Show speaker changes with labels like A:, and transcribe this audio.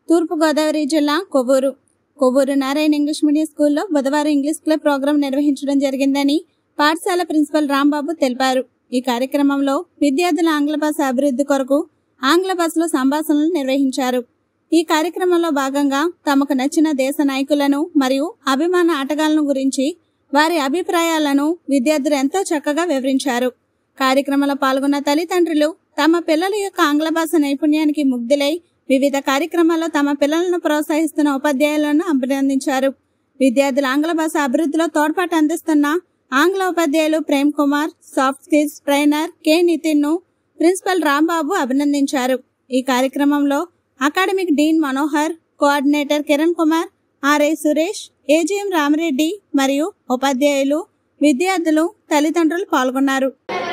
A: తూర్పుగోదావరి జిల్లా Kovvur Narayana English medium స్కూల్లో బుధవారం ఇంగ్లీష్ క్లబ్ ప్రోగ్రాం నిర్వహించడం జరిగిందని పాఠశాల ప్రిన్సిపల్ రాంబాబు తెలిపారు. ఈ కార్యక్రమంలో విద్యార్థుల ఆంగ్ల భాష అభివృద్ధి కొరకు ఆంగ్ల భాషలో సంభాషణలు నిర్వహించారు. ఈ కార్యక్రమంలో భాగంగా తమకు నచ్చిన దేశ నాయకులను మరియు అభిమాన ఆటగాళ్లను గురించి వారి అభిప్రాయాలను విద్యార్థులు ఎంతో చక్కగా వివరించారు. కార్యక్రమంలో పాల్గొన్న తల్లిదండ్రులు తమ పిల్లల యొక్క ఆంగ్ల భాష నైపుణ్యానికి ముగ్ధులై వివిధ కార్యక్రమాల్లో తమ పిల్లలను ప్రోత్సహిస్తున్న ఉపాధ్యాయులను అభినందించారు. విద్యార్థుల ఆంగ్ల భాష అభివృద్ధిలో తోడ్పాటు అందిస్తున్న ఆంగ్ల ఉపాధ్యాయులు Prem Kumar, soft skills trainer K Nitin ను ప్రిన్సిపల్ రాంబాబు అభినందించారు. ఈ కార్యక్రమంలో academic dean Manohar, coordinator Kiran Kumar, RI Suresh, AGM Rama Reddy మరియు ఉపాధ్యాయులు, విద్యార్థులు, తల్లిదండ్రులు పాల్గొన్నారు.